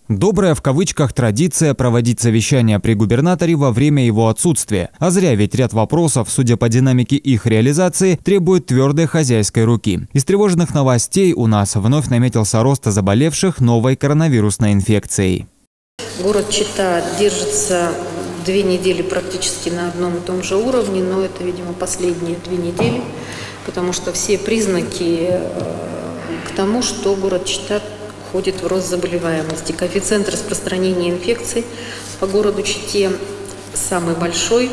Добрая в кавычках традиция проводить совещания при губернаторе во время его отсутствия. А зря, ведь ряд вопросов, судя по динамике их реализации, требует твердой хозяйской руки. Из тревожных новостей у нас вновь наметился рост заболевших новой коронавирусной инфекцией. Город Чита держится 2 недели практически на одном и том же уровне, но это, видимо, последние 2 недели, потому что все признаки к тому, что город Чита входит в рост заболеваемости. Коэффициент распространения инфекций по городу Чите самый большой,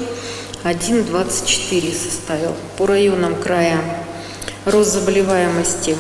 1,24 составил. По районам края рост заболеваемости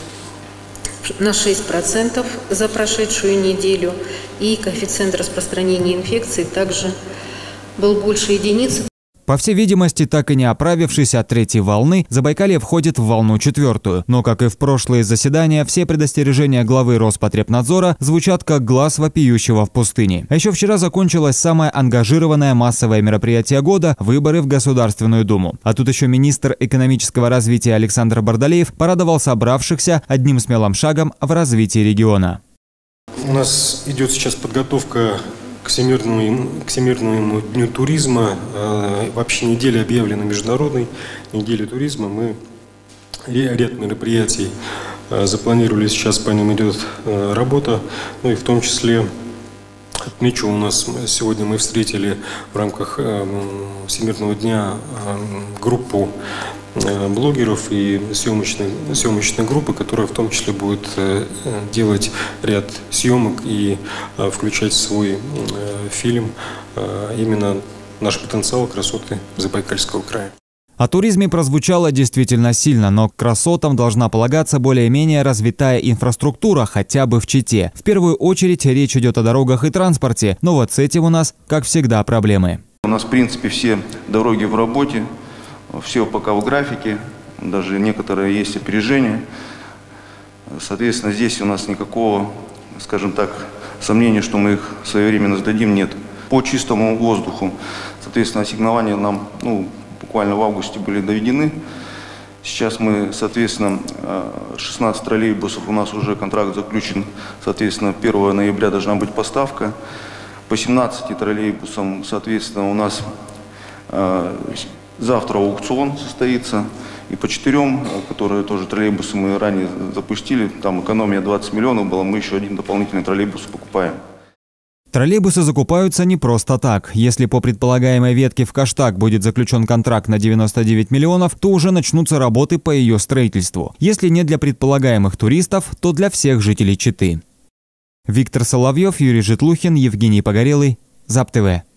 на 6% за прошедшую неделю, и коэффициент распространения инфекций также был больше единицы. По всей видимости, так и не оправившись от 3-й волны, Забайкалье входит в волну 4-ю. Но, как и в прошлые заседания, все предостережения главы Роспотребнадзора звучат как глаз вопиющего в пустыне. А еще вчера закончилось самое ангажированное массовое мероприятие года – выборы в Государственную Думу. А тут еще министр экономического развития Александр Бардалеев порадовал собравшихся одним смелым шагом в развитии региона. У нас идет сейчас подготовка к Всемирному дню туризма. Вообще неделя объявлена международной неделей туризма. Мы ряд мероприятий запланировали, сейчас по ним идет работа. Ну и в том числе отмечу, у нас сегодня мы встретили в рамках Всемирного дня группу блогеров и съемочной группы, которая в том числе будет делать ряд съемок и включать в свой фильм именно наш потенциал, красоты Забайкальского края. О туризме прозвучало действительно сильно, но к красотам должна полагаться более-менее развитая инфраструктура, хотя бы в Чите. В первую очередь речь идет о дорогах и транспорте, но вот с этим у нас, как всегда, проблемы. У нас, в принципе, все дороги в работе, все пока в графике, даже некоторые есть опережения. Соответственно, здесь у нас никакого, скажем так, сомнения, что мы их своевременно сдадим, нет. По чистому воздуху, соответственно, ассигнования нам, буквально в августе были доведены. Сейчас мы, соответственно, 16 троллейбусов, у нас уже контракт заключен, соответственно, 1 ноября должна быть поставка. По 17 троллейбусам, соответственно, у нас завтра аукцион состоится. И по 4, которые тоже троллейбусы мы ранее запустили, там экономия 20 миллионов была, мы еще один дополнительный троллейбус покупаем. Троллейбусы закупаются не просто так. Если по предполагаемой ветке в Каштаг будет заключен контракт на 99 миллионов, то уже начнутся работы по ее строительству. Если не для предполагаемых туристов, то для всех жителей Читы. Виктор Соловьев, Юрий Житлухин, Евгений Погорелый, ЗАП ТВ.